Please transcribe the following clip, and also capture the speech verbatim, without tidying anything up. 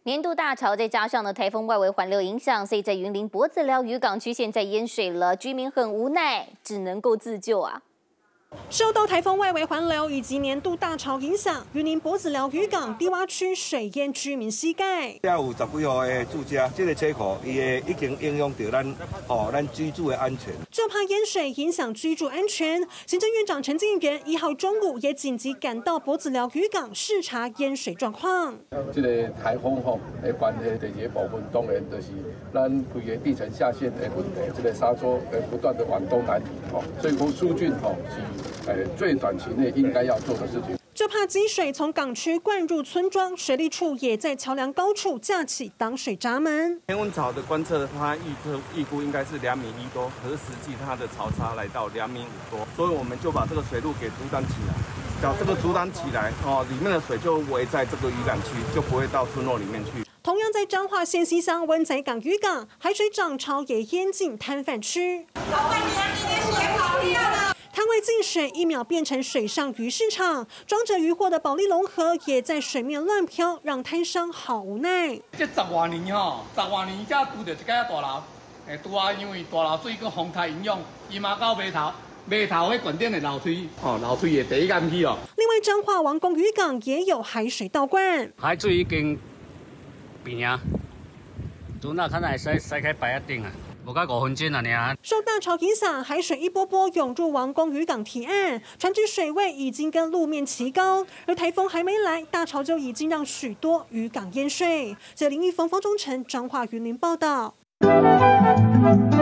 年度大潮，再加上呢台风外围环流影响，所以在云林脖子寮渔港区现在淹水了，居民很无奈，只能够自救啊。 受到台风外围环流以及年度大潮影响，云林脖子寮渔港低洼区水淹居民膝盖。 也有十几户的住家，这个车库伊的已经影响到咱哦咱居住的安全。 就怕淹水影响居住安全，行政院长陈进元一号中午也紧急赶到脖子寮渔港视察淹水状况。 这个台风吼的关系第一个部分，当然就是咱规个地层下陷的问题，这个沙洲呃不断的往东南移吼，所以疏浚吼是。 呃，最短期内应该要做的事情， 就怕积水从港区灌入村庄，水利处也在桥梁高处架起挡水闸门。 天文潮的观测，它预测预估应该是两米一多，可是实际它的潮差来到两米五多，所以我们就把这个水路给阻挡起来。只要这个阻挡起来，哦，里面的水就围在这个渔港区，就不会到村落里面去。 同样在彰化县西乡温仔港渔港，海水涨潮也淹进摊贩区。老板娘，你的水跑掉了。摊位进水，一秒变成水上鱼市场，装着渔货的保利龙河也在水面乱飘，让摊商好无奈。 这十多年吼，十多年才拄到一间大楼，诶，拄啊，因为大楼水跟风台影响，伊嘛到码头。 码头迄悬顶的楼梯，哦，楼梯的第一间去哦。 另外，彰化王公渔港也有海水倒灌， 海水已经平啊，拄那看来使使开白一顶啊，无到五分钟啊尔。 受大潮影响，海水一波波涌入王公渔港堤岸，船只水位已经跟路面齐高，而台风还没来，大潮就已经让许多渔港淹水。这林玉峰、方中诚彰化云林报道。